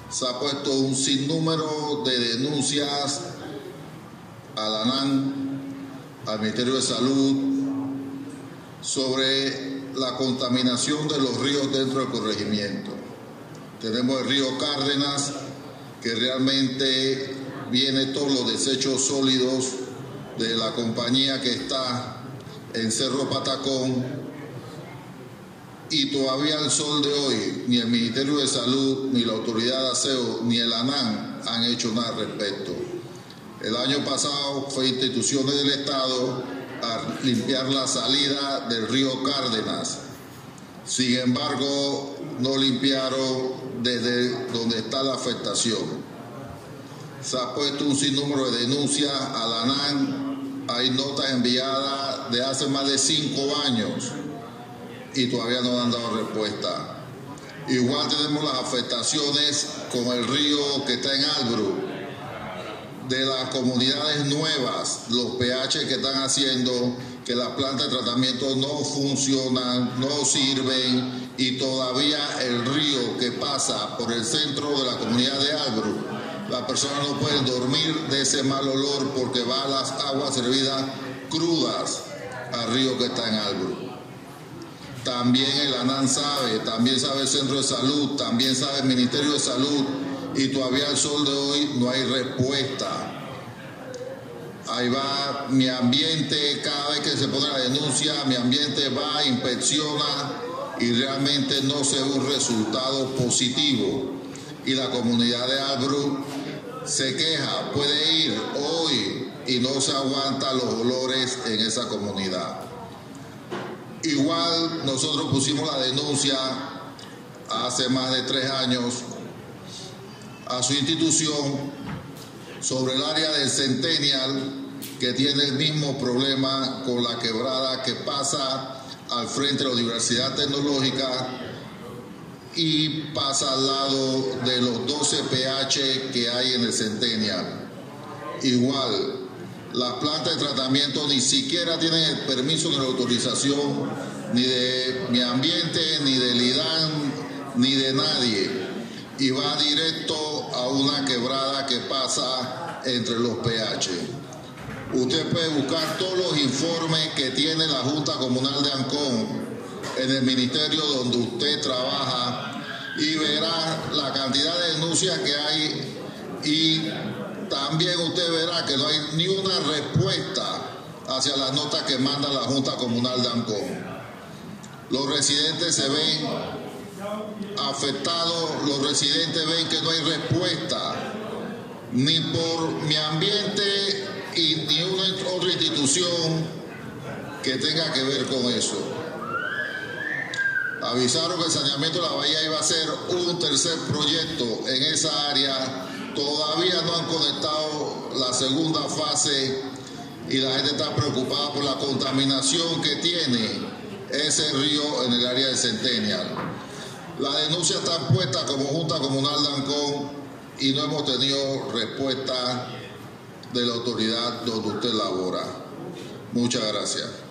Se ha puesto un sinnúmero de denuncias a la ANAN, al Ministerio de Salud, sobre la contaminación de los ríos dentro del corregimiento. Tenemos el río Cárdenas, que realmente viene todos los desechos sólidos de la compañía que está en Cerro Patacón, y todavía al sol de hoy ni el Ministerio de Salud, ni la Autoridad de Aseo, ni el ANAN han hecho nada al respecto. El año pasado fue instituciones del Estado a limpiar la salida del río Cárdenas. Sin embargo, no limpiaron desde donde está la afectación. Se ha puesto un sinnúmero de denuncias a la ANAN. Hay notas enviadas de hace más de 5 años y todavía no han dado respuesta. Igual tenemos las afectaciones con el río que está en Albrook, de las comunidades nuevas, los pH que están haciendo que las plantas de tratamiento no funcionan, no sirven, y todavía el río que pasa por el centro de la comunidad de Albrook, las personas no pueden dormir de ese mal olor porque van las aguas servidas crudas al río que está en Albrook. También el ANAN sabe, también sabe el Centro de Salud, también sabe el Ministerio de Salud, y todavía al sol de hoy no hay respuesta. Ahí va Mi Ambiente, cada vez que se pone la denuncia, Mi Ambiente va, inspecciona y realmente no se ve un resultado positivo. Y la comunidad de Albrook se queja, puede ir hoy y no se aguantan los olores en esa comunidad. Igual nosotros pusimos la denuncia hace más de 3 años a su institución sobre el área del Centennial, que tiene el mismo problema con la quebrada que pasa al frente de la Universidad Tecnológica y pasa al lado de los 12 pH que hay en el Centennial. Igual, las plantas de tratamiento ni siquiera tienen el permiso ni la autorización ni de Mi Ambiente, ni del IDAN, ni de nadie, y va directo a una quebrada que pasa entre los pH. Usted puede buscar todos los informes que tiene la Junta Comunal de Ancón en el ministerio donde usted trabaja y verá la cantidad de denuncias que hay, y también usted verá que no hay ni una respuesta hacia las notas que manda la Junta Comunal de Ancón. Los residentes se ven afectados, los residentes ven que no hay respuesta ni por Mi Ambiente y ni una otra institución que tenga que ver con eso. Avisaron que el saneamiento de la bahía iba a ser un tercer proyecto en esa área. Todavía no han conectado la segunda fase y la gente está preocupada por la contaminación que tiene ese río en el área de Centennial. La denuncia está puesta como Junta Comunal de Ancón y no hemos tenido respuesta de la autoridad donde usted labora. Muchas gracias.